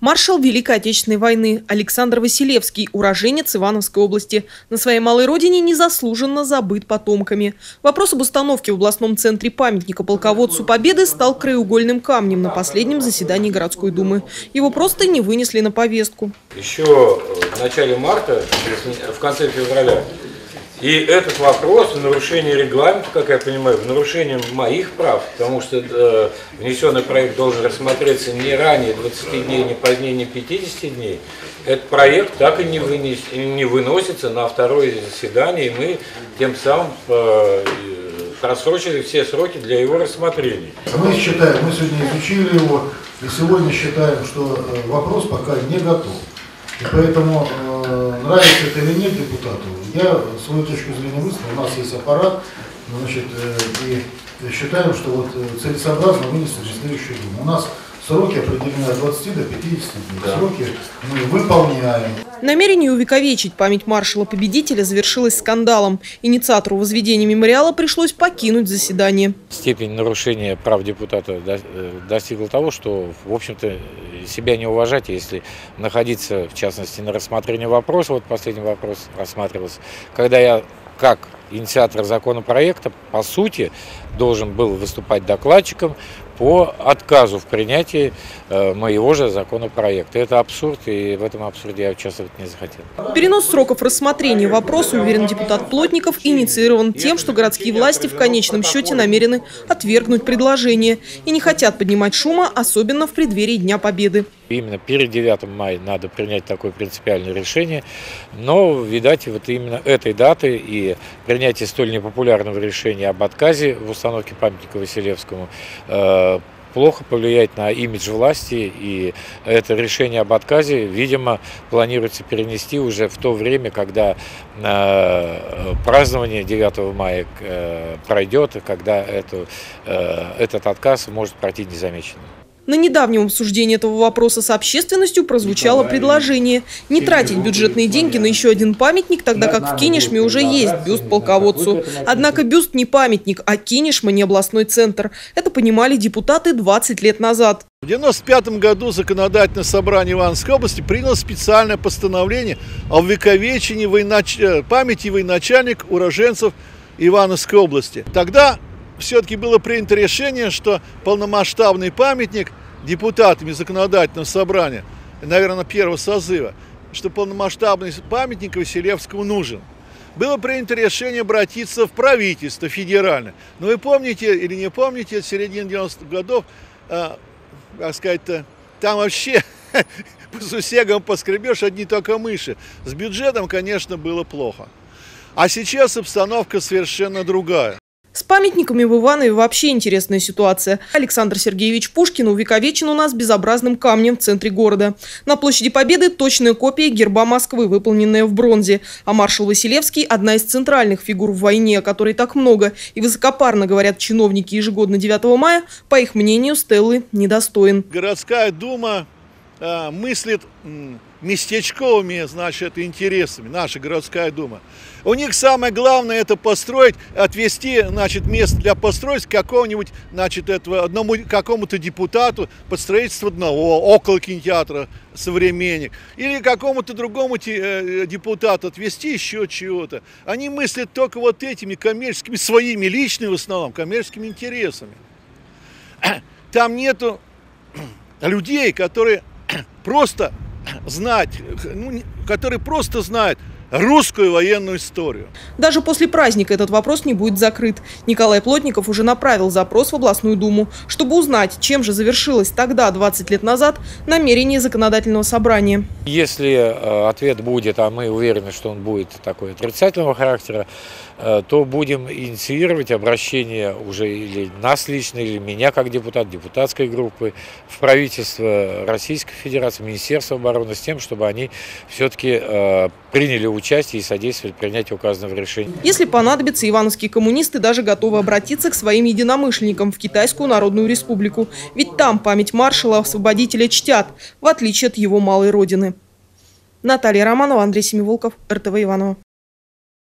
Маршал Великой Отечественной войны Александр Василевский, уроженец Ивановской области, на своей малой родине незаслуженно забыт потомками. Вопрос об установке в областном центре памятника полководцу Победы стал краеугольным камнем на последнем заседании городской думы. Его просто не вынесли на повестку. Еще в начале марта, в конце февраля, и этот вопрос в нарушении регламента, как я понимаю, в нарушении моих прав, потому что внесенный проект должен рассмотреться не ранее 20 дней, не позднее, не 50 дней. Этот проект так и не выносится на второе заседание, и мы тем самым просрочили все сроки для его рассмотрения. Мы считаем, мы сегодня изучили его, и сегодня считаем, что вопрос пока не готов. И поэтому, нравится это или нет депутату, я свою точку зрения выставил, у нас есть аппарат, значит, и считаем, что вот целесообразно вынести на следующую думу. У нас сроки определены от 20 до 50 дней. Да. Сроки мы выполняем. Намерение увековечить память маршала-победителя завершилось скандалом. Инициатору возведения мемориала пришлось покинуть заседание. Степень нарушения прав депутата достигла того, что, в общем-то, себя не уважать, если находиться, в частности, на рассмотрении вопроса, вот последний вопрос рассматривался, когда я, как инициатор законопроекта, по сути, должен был выступать докладчиком по отказу в принятии моего же законопроекта. Это абсурд, и в этом абсурде я участвовать не захотел. Перенос сроков рассмотрения вопроса, уверен депутат Плотников, инициирован тем, что городские власти в конечном счете намерены отвергнуть предложение и не хотят поднимать шума, особенно в преддверии Дня Победы. Именно перед 9 мая надо принять такое принципиальное решение, но, видать, вот именно этой даты и принятие столь непопулярного решения об отказе в установке памятника Василевскому плохо повлияет на имидж власти, и это решение об отказе, видимо, планируется перенести уже в то время, когда празднование 9 мая пройдет, и когда этот отказ может пройти незамеченным. На недавнем обсуждении этого вопроса с общественностью прозвучало предложение не тратить бюджетные деньги на еще один памятник, тогда как в Кинешме уже есть бюст полководцу. Однако бюст не памятник, а Кинешма не областной центр. Это понимали депутаты 20 лет назад. В 1995 году Законодательное собрание Ивановской области приняло специальное постановление о увековечении памяти военачальников, уроженцев Ивановской области. Тогда все-таки было принято решение, что полномасштабный памятник депутатами Законодательного собрания, наверное, первого созыва, что полномасштабный памятник Василевскому нужен. Было принято решение обратиться в правительство федеральное. Но вы помните или не помните, с середины 90-х годов, как сказать-то, там вообще по сусегам поскребешь, одни только мыши. С бюджетом, конечно, было плохо. А сейчас обстановка совершенно другая. С памятниками в Иванове вообще интересная ситуация. Александр Сергеевич Пушкин увековечен у нас безобразным камнем в центре города. На площади Победы точная копия герба Москвы, выполненная в бронзе. А маршал Василевский – одна из центральных фигур в войне, о которой так много и высокопарно говорят чиновники ежегодно 9 мая, по их мнению, стеллы недостоин. Городская дума мыслит местечковыми, значит, интересами, наша городская дума. У них самое главное это построить, отвести, значит, место для постройки какого-нибудь, значит, какому-то депутату под строительство одного, около кинотеатра «Современник», или какому-то другому депутату отвести еще чего-то. Они мыслят только вот этими коммерческими, своими личными в основном, коммерческими интересами. Там нету людей, которые просто знают русскую военную историю. Даже после праздника этот вопрос не будет закрыт. Николай Плотников уже направил запрос в областную думу, чтобы узнать, чем же завершилось тогда, 20 лет назад, намерение законодательного собрания. Если ответ будет, а мы уверены, что он будет такой отрицательного характера, то будем инициировать обращение уже или нас лично, или меня как депутат, депутатской группы, в правительство Российской Федерации, Министерство обороны, с тем, чтобы они все-таки приняли участие и содействовали принятию указанного решения. Если понадобится, ивановские коммунисты даже готовы обратиться к своим единомышленникам в Китайскую Народную Республику. Ведь там память маршала-освободителя чтят, в отличие от его малой родины. Наталья Романова, Андрей Семиволков, РТВ Иваново.